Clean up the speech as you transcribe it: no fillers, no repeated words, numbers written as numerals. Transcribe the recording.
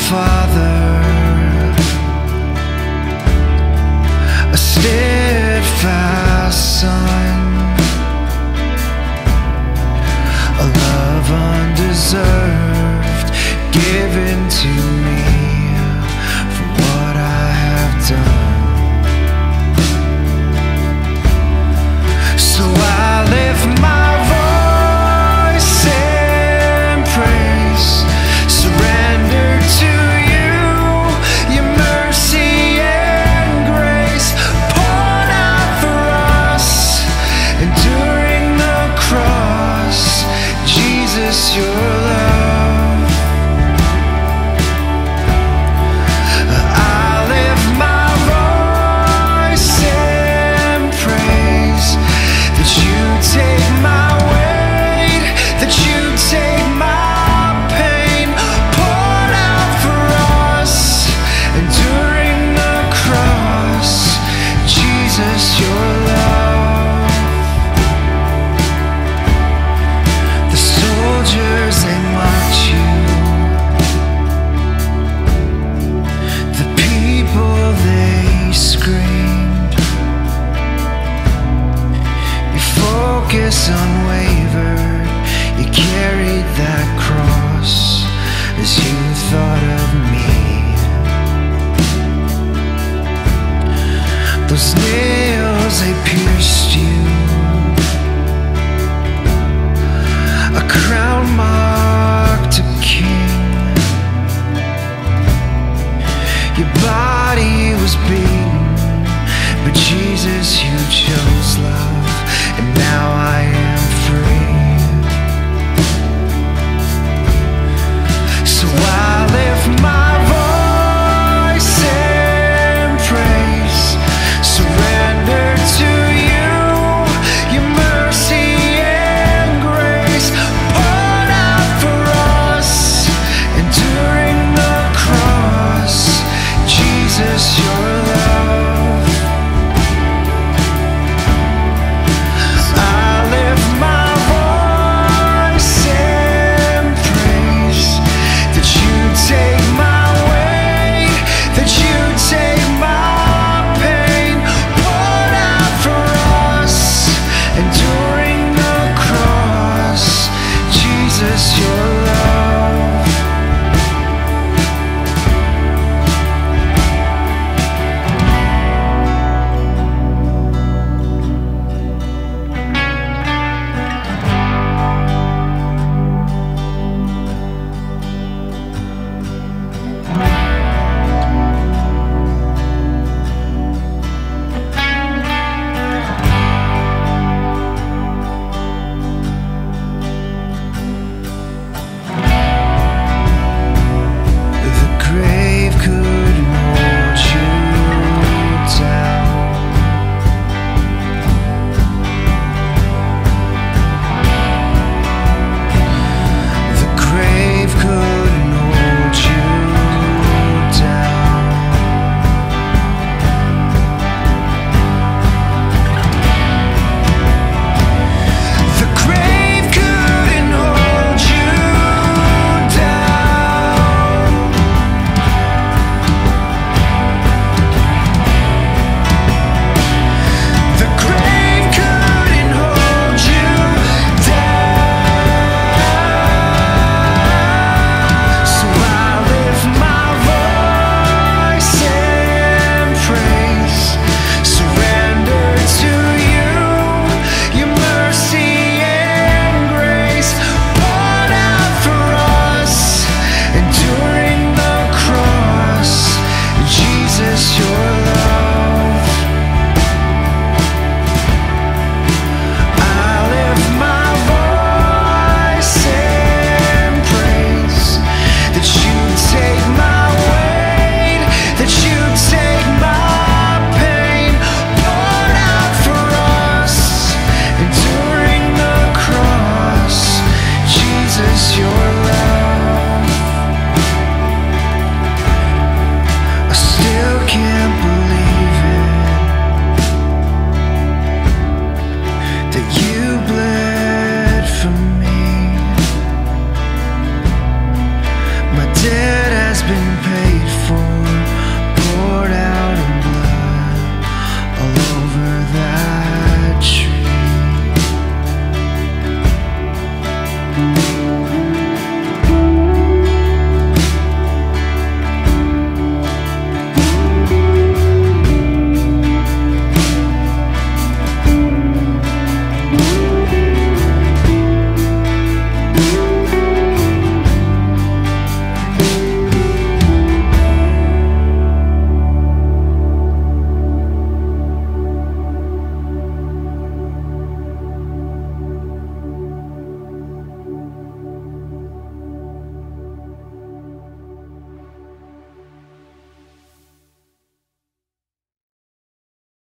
Father, a steadfast Son, a love undeserved given to me for what I have done. So I lift my voice in praise, surrender to you, your mercy and grace poured out for us, enduring the cross, Jesus, your love. Take my weight, that you take my pain, poured out for us, enduring the cross, Jesus, your love. The soldiers, they march you, the people, they scream. Focus unwavered, you carried that cross as you thought of me. Those nails, they pierced you, a crown marked a king. Your body was beaten, but Jesus, you chose love, and now I am free. So I lift my voice in praise, surrender to you, your mercy and grace poured out for us, enduring the cross, Jesus, your love. Your